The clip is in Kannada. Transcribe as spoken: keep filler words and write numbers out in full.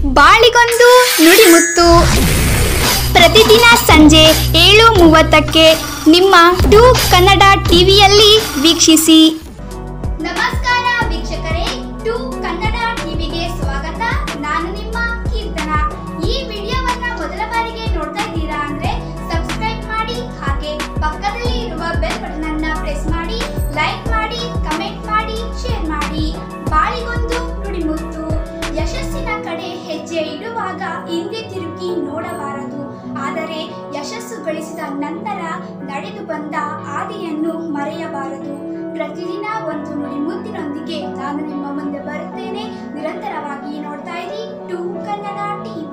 ಬಾಳಿಗೊಂದು ನುಡಿಮುತ್ತು ಪ್ರತಿದಿನ ಸಂಜೆ ಏಳು ಮೂವತ್ತಕ್ಕೆ ನಿಮ್ಮ ಟು ಕನ್ನಡ ಟಿವಿಯಲ್ಲಿ ವೀಕ್ಷಿಸಿ. ನಮಸ್ಕಾರ ವೀಕ್ಷಕರೇ, ಟು ಕನ್ನಡ ಟಿವಿಗೆ ಸ್ವಾಗತ. ನಾನು ನಿಮ್ಮ ಕೀರ್ತನ. ಈ ವಿಡಿಯೋವನ್ನ ಮೊದಲ ಬಾರಿಗೆ ನೋಡ್ತಾ ಇದ್ದೀರಾ ಅಂದ್ರೆ ಸಬ್ಸ್ಕ್ರೈಬ್ ಮಾಡಿ, ಹಾಗೆ ಪಕ್ಕದಲ್ಲಿ ಇರುವ ಬೆಲ್ ಬಟನ್ ಅನ್ನ ಪ್ರೆಸ್ ಮಾಡಿ, ಲೈಕ್ ಮಾಡಿ, ಕಮೆಂಟ್ ಮಾಡಿ, ಶೇರ್ ಮಾಡಿ. ಬಾಳಿಗೊಂದು ನುಡಿಮುತ್ತು. ಯಶಸ್ಸಿನ ಕಡೆ ಹೆಜ್ಜೆ ಇಡುವಾಗ ಹಿಂದೆ ತಿರುಗಿ ನೋಡಬಾರದು, ಆದರೆ ಯಶಸ್ಸು ಗಳಿಸಿದ ನಂತರ ನಡೆದು ಬಂದ ಹಾದಿಯನ್ನು ಮರೆಯಬಾರದು. ಪ್ರತಿದಿನ ಒಂದು ನುಡಿಮುತ್ತಿನೊಂದಿಗೆ ನಾನು ನಿಮ್ಮ ಮುಂದೆ ಬರುತ್ತೇನೆ. ನಿರಂತರವಾಗಿ ನೋಡ್ತಾ ಇರಿ ಟು ಕನ್ನಡ ಟಿವಿ.